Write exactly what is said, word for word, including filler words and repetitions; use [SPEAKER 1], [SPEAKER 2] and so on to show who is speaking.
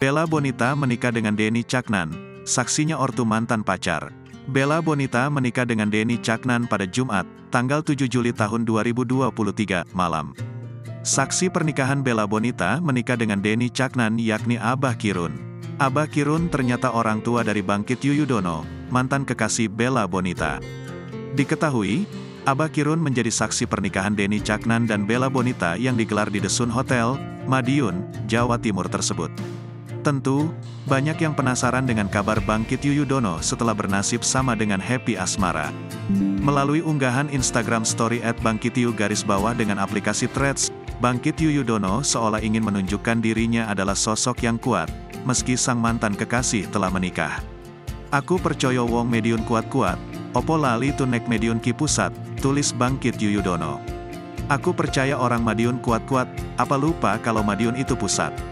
[SPEAKER 1] Bella Bonita menikah dengan Denny Caknan, saksinya ortu mantan pacar. Bella Bonita menikah dengan Denny Caknan pada Jumat, tanggal tujuh Juli tahun dua ribu dua puluh tiga, malam. Saksi pernikahan Bella Bonita menikah dengan Denny Caknan yakni Abah Kirun. Abah Kirun ternyata orang tua dari Bangkit Yuyudono, mantan kekasih Bella Bonita. Diketahui, Abah Kirun menjadi saksi pernikahan Denny Caknan dan Bella Bonita yang digelar di The Sun Hotel, Madiun, Jawa Timur tersebut. Tentu, banyak yang penasaran dengan kabar Bangkit Yuyudono setelah bernasib sama dengan Happy Asmara. Melalui unggahan Instagram Story at bangkityu garis bawah dengan aplikasi Threads, Bangkit Yuyudono seolah ingin menunjukkan dirinya adalah sosok yang kuat, meski sang mantan kekasih telah menikah. Aku percaya wong mediun kuat-kuat, opo lali tunek mediun ki pusat, tulis Bangkit Yuyudono. Aku percaya orang Madiun kuat-kuat, apa lupa kalau Madiun itu pusat.